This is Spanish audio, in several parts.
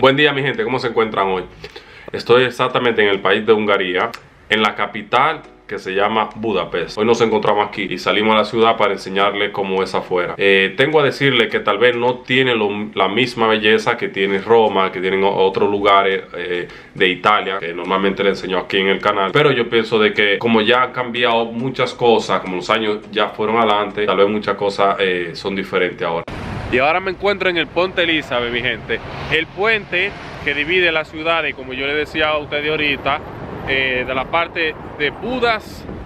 Buen día mi gente, ¿cómo se encuentran hoy? Estoy exactamente en el país de Hungría, en la capital que se llama Budapest. Hoy nos encontramos aquí y salimos a la ciudad para enseñarles cómo es afuera. Tengo a decirles que tal vez no tiene la misma belleza que tiene Roma, que tienen otros lugares de Italia, que normalmente les enseño aquí en el canal. Pero yo pienso de que como ya han cambiado muchas cosas, como los años ya fueron adelante, tal vez muchas cosas son diferentes ahora. Y ahora me encuentro en el Ponte Elizabeth, mi gente. El puente que divide la ciudad, y como yo le decía a ustedes ahorita, de la parte de Buda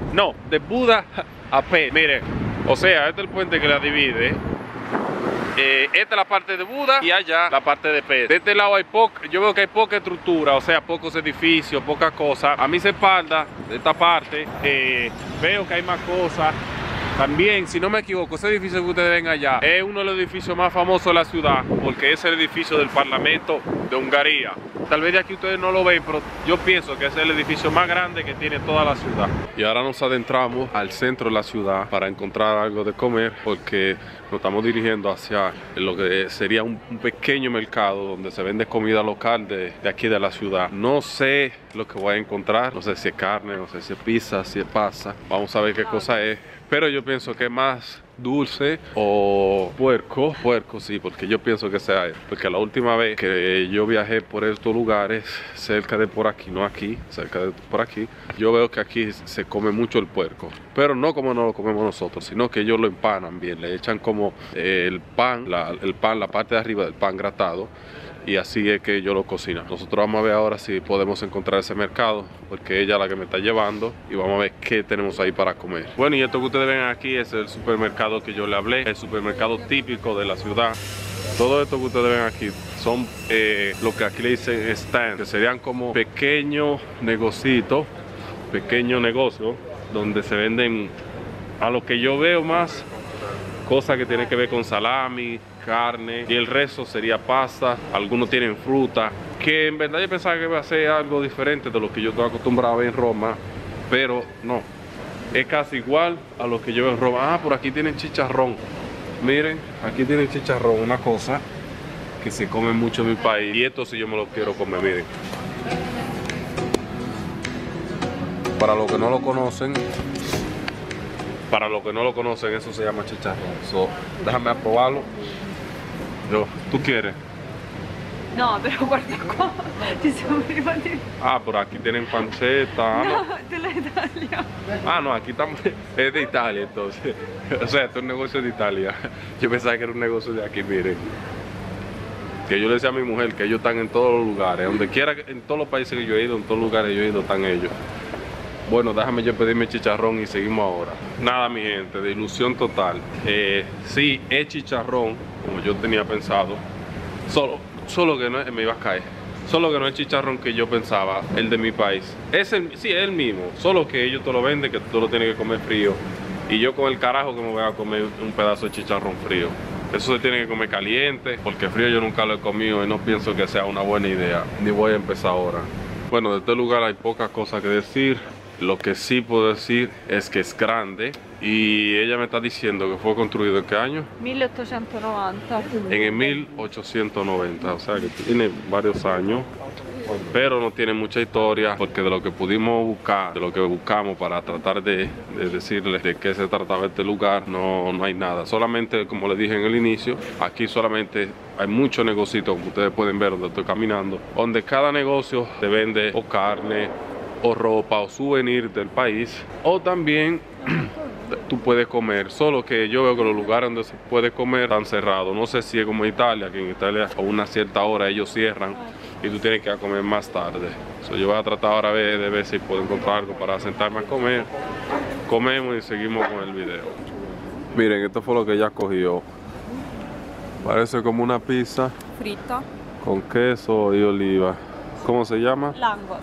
a Pest. Miren, o sea, este es el puente que la divide. Esta es la parte de Buda y allá la parte de Pest. De este lado hay yo veo que hay poca estructura, o sea, pocos edificios, pocas cosas. A mi espalda, de esta parte, veo que hay más cosas. También, si no me equivoco, ese edificio que ustedes ven allá es uno de los edificios más famosos de la ciudad, porque es el edificio del Parlamento de Hungría. Tal vez de aquí ustedes no lo ven, pero yo pienso que es el edificio más grande que tiene toda la ciudad. Y ahora nos adentramos al centro de la ciudad para encontrar algo de comer, porque nos estamos dirigiendo hacia lo que sería un pequeño mercado donde se vende comida local de aquí de la ciudad. No sé lo que voy a encontrar, no sé si es carne, no sé si es pizza, si es pasta. Vamos a ver qué cosa es. Pero yo pienso que es más dulce o puerco sí, porque yo pienso que sea eso. Porque la última vez que yo viajé por estos lugares, cerca de por aquí, no aquí, cerca de por aquí, yo veo que aquí se come mucho el puerco. Pero no como no lo comemos nosotros, sino que ellos lo empanan bien, le echan como el pan, la parte de arriba del pan gratado. Y así es que yo lo cocino. Nosotros vamos a ver ahora si podemos encontrar ese mercado, porque ella es la que me está llevando, y vamos a ver qué tenemos ahí para comer. Bueno, y esto que ustedes ven aquí es el supermercado que yo le hablé, el supermercado típico de la ciudad. Todo esto que ustedes ven aquí son lo que aquí le dicen stand, que serían como pequeños negocios, donde se venden, a lo que yo veo más, cosas que tienen que ver con salami, carne, y el resto sería pasta. Algunos tienen fruta, que en verdad yo pensaba que iba a ser algo diferente de lo que yo estoy acostumbrado a ver en Roma, pero no, es casi igual a lo que yo veo en Roma. Ah, por aquí tienen chicharrón. Miren, aquí tienen chicharrón, una cosa que se come mucho en mi país, y esto sí yo me lo quiero comer. Miren, para los que no lo conocen, eso se llama chicharrón. Déjame probarlo. ¿Tú quieres? No, pero guarda qua, ci siamo arrivati. Ah, por aquí tienen panceta. No, de la Italia. Ah, no, aquí estamos, es de Italia entonces. O sea, esto es un negocio de Italia. Yo pensaba que era un negocio de aquí, miren. Que yo le decía a mi mujer que ellos están en todos los lugares, donde quiera, en todos los países que yo he ido, en todos los lugares que yo he ido, están ellos. Bueno, déjame yo pedirme chicharrón y seguimos ahora. Nada, mi gente, de ilusión total. Sí, es chicharrón, como yo tenía pensado. Solo que no me iba a caer. Solo que no es chicharrón que yo pensaba, el de mi país. Sí, es el mismo, solo que ellos te lo venden, que tú lo tienes que comer frío. Y yo con el carajo que me voy a comer un pedazo de chicharrón frío. Eso se tiene que comer caliente, porque frío yo nunca lo he comido y no pienso que sea una buena idea. Ni voy a empezar ahora. Bueno, de este lugar hay pocas cosas que decir. Lo que sí puedo decir es que es grande, y ella me está diciendo que fue construido ¿en qué año? 1890. En el 1890, o sea que tiene varios años, pero no tiene mucha historia, porque de lo que pudimos buscar, de lo que buscamos para tratar de decirles de qué se trataba este lugar, no hay nada. Solamente, como les dije en el inicio, aquí solamente hay muchos negocios, como ustedes pueden ver donde estoy caminando, donde cada negocio te vende o carne, o ropa, o souvenir del país, o también tú puedes comer. Solo que yo veo que los lugares donde se puede comer están cerrados. No sé si es como Italia, que en Italia a una cierta hora ellos cierran y tú tienes que ir a comer más tarde. Yo voy a tratar ahora de ver si puedo encontrar algo para sentarme a comer. Comemos y seguimos con el video. Miren, esto fue lo que ella cogió. Parece como una pizza Frita. con queso y oliva. ¿Cómo se llama? Langos.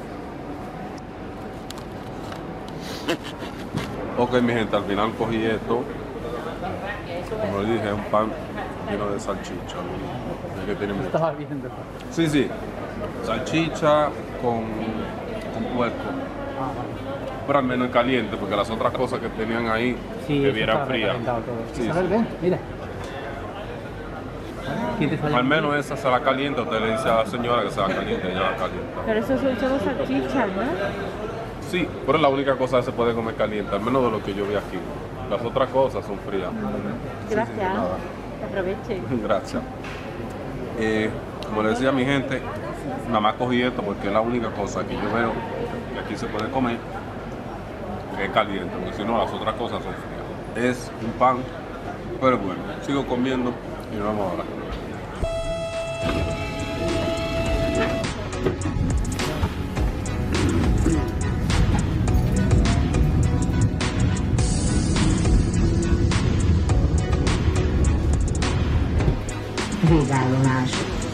Ok, mi gente, al final cogí esto. Como les dije, es un pan lleno de salchicha. Que tiene mucho. Estaba viendo. Sí. Salchicha con puerco. Pero al menos es caliente, porque las otras cosas que tenían ahí Sí, bebieran frías. Sí, Sí, ¿sabes? Ven, mira. ¿Quién te falla? Al menos esa se la calienta, usted le dice a la señora que se la caliente, ella la calienta. Pero eso son solo salchichas, ¿no? Sí, pero es la única cosa que se puede comer caliente, al menos de lo que yo vi aquí. Las otras cosas son frías. Gracias. nada. Aproveche. Gracias. Como le decía a mi gente, nada más cogí esto porque es la única cosa que yo veo que aquí se puede comer que es caliente, porque si no las otras cosas son frías. Es un pan, pero bueno, sigo comiendo y nos vamos ahora. Regalam-nas.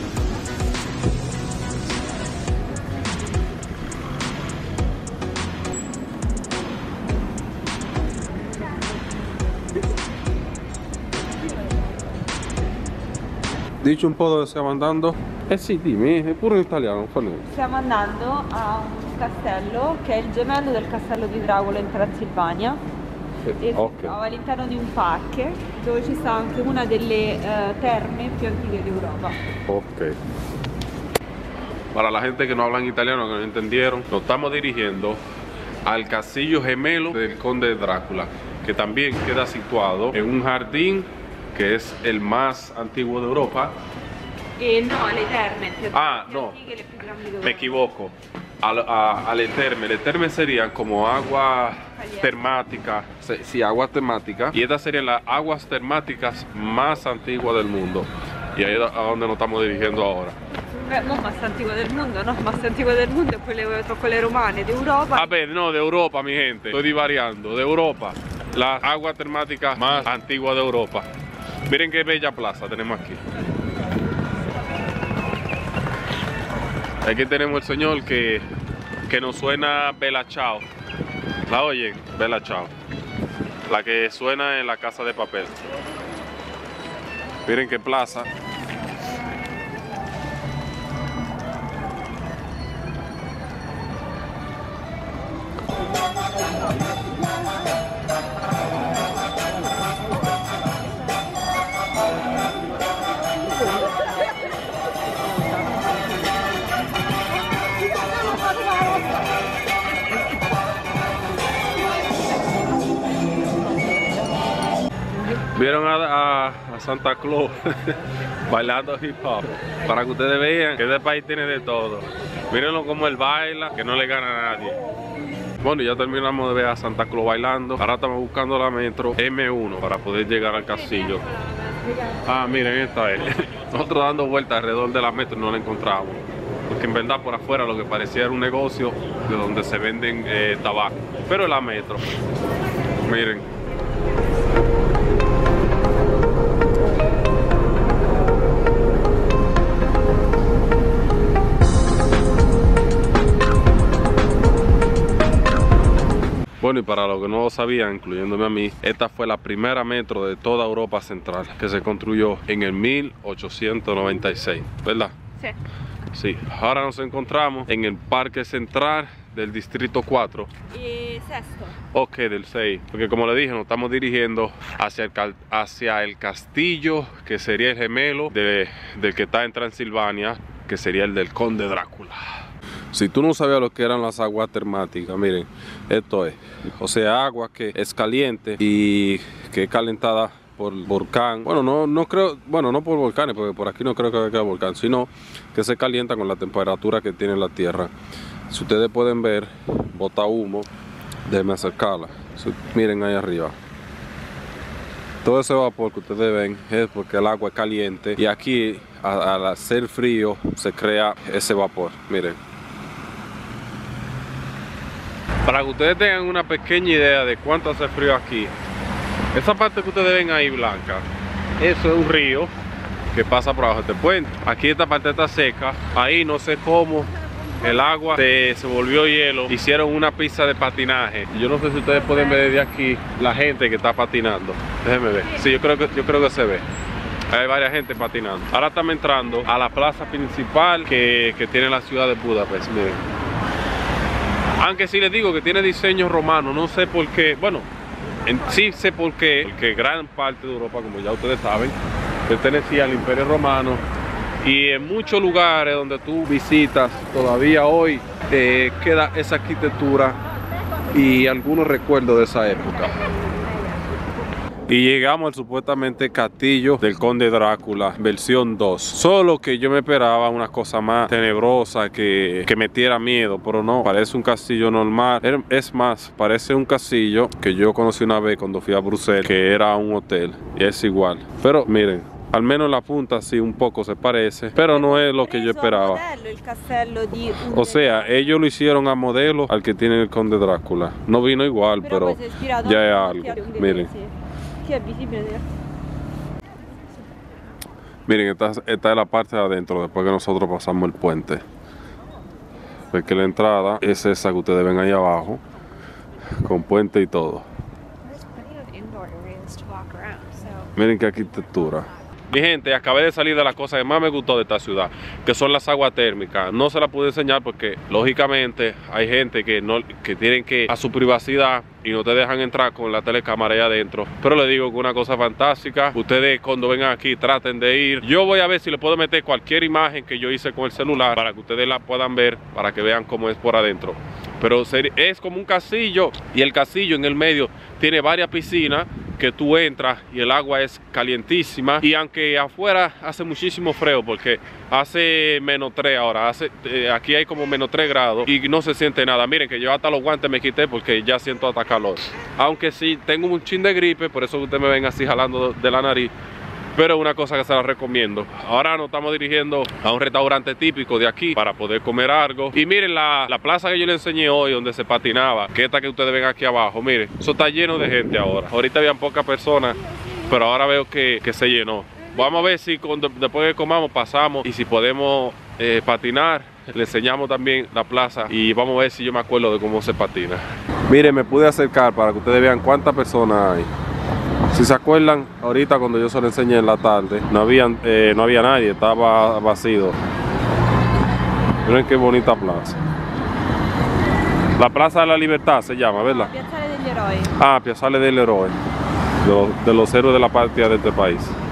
Dici un po' dove stiamo andando? Eh sì, dimmi, è pure in italiano, fa niente. Stiamo andando a un castello che è il gemello del castello di Dracula in Transilvania. E si trova all'interno di un parque dove ci sta anche una delle terme più antiche d'Europa. Ok. Para la gente que no habla en italiano, que no entendieron, nos estamos dirigiendo al castillo gemelo del conde de Drácula, que también queda situado en un jardín que es el más antiguo de Europa. No, le terme, più no, antiche e le più grandi d'Europa. me equivoco. Le terme serían como agua termática, sí, agua termática, y estas serían las aguas termáticas más antiguas del mundo. Y ahí es a donde nos estamos dirigiendo ahora. Non más antigua del mundo, no, más antigua del mundo è quelle romane d'Europa. A ver, no, de Europa, mi gente, estoy divariando, de Europa, la agua termática más antigua de Europa. Miren qué bella plaza tenemos aquí. Aquí tenemos el señor que nos suena Bella Ciao. ¿La oyen? Bella Ciao. La que suena en La Casa de Papel. Miren qué plaza. Vieron a Santa Claus bailando hip hop, para que ustedes vean que este país tiene de todo. Mírenlo como él baila, que no le gana a nadie. Bueno, ya terminamos de ver a Santa Claus bailando. Ahora estamos buscando la metro M1 para poder llegar al castillo. Ah, miren, esta es. Nosotros dando vueltas alrededor de la metro y no la encontramos. Porque en verdad por afuera lo que parecía era un negocio de donde se venden tabaco. Pero es la metro. Miren. Bueno, y para los que no lo sabían, incluyéndome a mí, esta fue la primera metro de toda Europa Central que se construyó en el 1896, ¿verdad? Sí. Sí, ahora nos encontramos en el Parque Central del Distrito 4. Y sexto. Ok, del 6, porque como le dije, nos estamos dirigiendo hacia el castillo, que sería el gemelo del que está en Transilvania, que sería el del Conde Drácula. Si tú no sabías lo que eran las aguas termáticas, miren, esto es, o sea, agua que es caliente y que es calentada por volcán. Bueno, no creo, bueno, no por volcanes, porque por aquí no creo que haya volcán, sino que se calienta con la temperatura que tiene la tierra. Si ustedes pueden ver, bota humo. Déjenme acercarla. Miren ahí arriba. Todo ese vapor que ustedes ven es porque el agua es caliente y aquí al hacer frío se crea ese vapor. Miren. Para que ustedes tengan una pequeña idea de cuánto hace frío aquí, esa parte que ustedes ven ahí blanca, eso es un río que pasa por abajo de este puente. Aquí esta parte está seca, ahí no sé cómo el agua se volvió hielo, hicieron una pista de patinaje. Yo no sé si ustedes pueden ver desde aquí la gente que está patinando. Déjenme ver, sí, yo creo que se ve. Hay varias gente patinando. Ahora estamos entrando a la plaza principal que tiene la ciudad de Budapest, miren. Aunque sí les digo que tiene diseño romano, no sé por qué, bueno, sí sé por qué, porque gran parte de Europa, como ya ustedes saben, pertenecía al Imperio Romano. Y en muchos lugares donde tú visitas, todavía hoy queda esa arquitectura y algunos recuerdos de esa época. Y llegamos al supuestamente castillo del Conde Drácula, versión 2. Solo que yo me esperaba una cosa más tenebrosa que metiera miedo, pero no, parece un castillo normal. Es más, parece un castillo que yo conocí una vez cuando fui a Bruselas, que era un hotel, y es igual. Pero miren, al menos la punta sí un poco se parece, pero no es lo que yo esperaba. O sea, ellos lo hicieron a modelo al que tiene el Conde Drácula. No vino igual, pero ya es algo. Miren. Miren, esta es la parte de adentro después que nosotros pasamos el puente. Porque la entrada es esa que ustedes ven ahí abajo, con puente y todo. Miren qué arquitectura. Mi gente, acabé de salir de las cosas que más me gustó de esta ciudad, que son las aguas térmicas. No se las pude enseñar porque, lógicamente, hay gente que tienen que a su privacidad y no te dejan entrar con la telecámara ahí adentro. Pero les digo que una cosa fantástica. Ustedes cuando vengan aquí traten de ir. Yo voy a ver si le puedo meter cualquier imagen que yo hice con el celular para que ustedes la puedan ver, para que vean cómo es por adentro. Pero es como un castillo, y el castillo en el medio tiene varias piscinas que tú entras y el agua es calientísima. Y aunque afuera hace muchísimo frío, porque hace -3 ahora, aquí hay como -3 grados y no se siente nada. Miren que yo hasta los guantes me quité porque ya siento hasta calor. Aunque sí tengo un chin de gripe, por eso ustedes me ven así jalando de la nariz. Pero es una cosa que se la recomiendo. Ahora nos estamos dirigiendo a un restaurante típico de aquí para poder comer algo. Y miren la plaza que yo les enseñé hoy donde se patinaba, que esta que ustedes ven aquí abajo. Miren, eso está lleno de gente ahora. Ahorita habían pocas personas, pero ahora veo que se llenó. Vamos a ver si después que comamos pasamos y si podemos patinar. Le enseñamos también la plaza y vamos a ver si yo me acuerdo de cómo se patina. Miren, me pude acercar para que ustedes vean cuántas personas hay. Si se acuerdan, ahorita cuando yo se lo enseñé en la tarde, no había nadie, estaba vacío. Miren qué bonita plaza. La Plaza de la Libertad se llama, ¿verdad? Piazzale degli Eroi. Ah, Piazzale degli Eroi, de los héroes de la patria de este país.